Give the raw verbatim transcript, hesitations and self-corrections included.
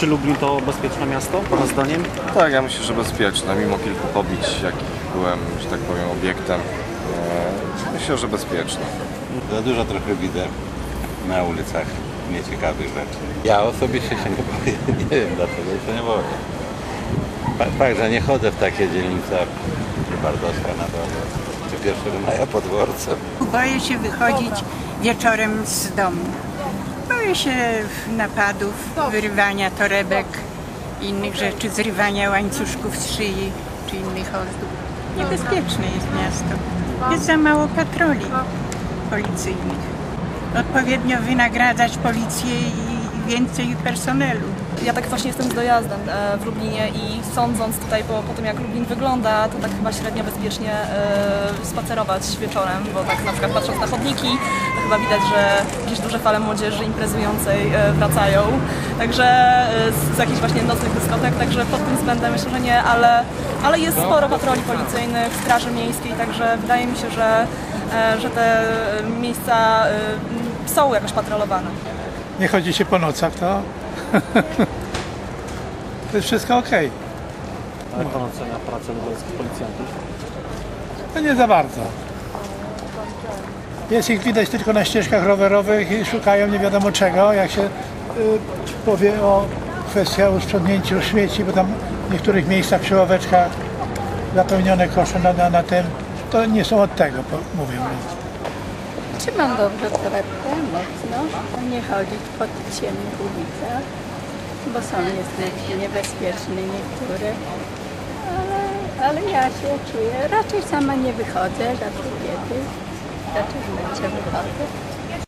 Czy Lublin to bezpieczne miasto, pana zdaniem? Tak, ja myślę, że bezpieczne. Mimo kilku pobić, jakich byłem, że tak powiem, obiektem, e, myślę, że bezpieczne. Za dużo trochę widzę na ulicach nieciekawych rzeczy. Ja osobiście się nie boję. Nie wiem dlaczego się nie boję. Fakt, że nie chodzę w takie dzielnice Bardowska na dole, czy pierwszego maja pod dworcem. Boję się wychodzić wieczorem z domu. Boję się napadów, wyrywania torebek, innych rzeczy, zrywania łańcuszków z szyi czy innych ozdób. Niebezpieczne jest miasto. Jest za mało patroli policyjnych. Odpowiednio wynagradzać policję i więcej personelu. Ja tak właśnie jestem z dojazdem w Lublinie i sądząc tutaj po, po tym, jak Lublin wygląda, to tak chyba średnio bezpiecznie e, spacerować wieczorem, bo tak na przykład patrząc na chodniki, to chyba widać, że jakieś duże fale młodzieży imprezującej e, wracają, także e, z, z jakichś właśnie nocnych dyskotek, także pod tym względem myślę, że nie, ale, ale jest sporo patroli policyjnych, straży miejskiej, także wydaje mi się, że, e, że te miejsca e, są jakoś patrolowane. Nie chodzi się po nocach, to to jest wszystko ok. A jak pan ocenia pracę lubelskich policjantów? To nie za bardzo. Jest ich widać tylko na ścieżkach rowerowych i szukają nie wiadomo czego. Jak się y, powie o kwestii o sprzątnięciu śmieci, bo tam w niektórych miejscach przy ławeczkach zapełnione kosze na, na, na tym, to nie są od tego, mówię. Trzymam dobrze torebkę, mocno, nie chodzić po tych ciemnych ulicach, bo są niestety niebezpieczne niektóre, ale, ale ja się czuję, raczej sama nie wychodzę, raczej kiedy, raczej w nocy wychodzę.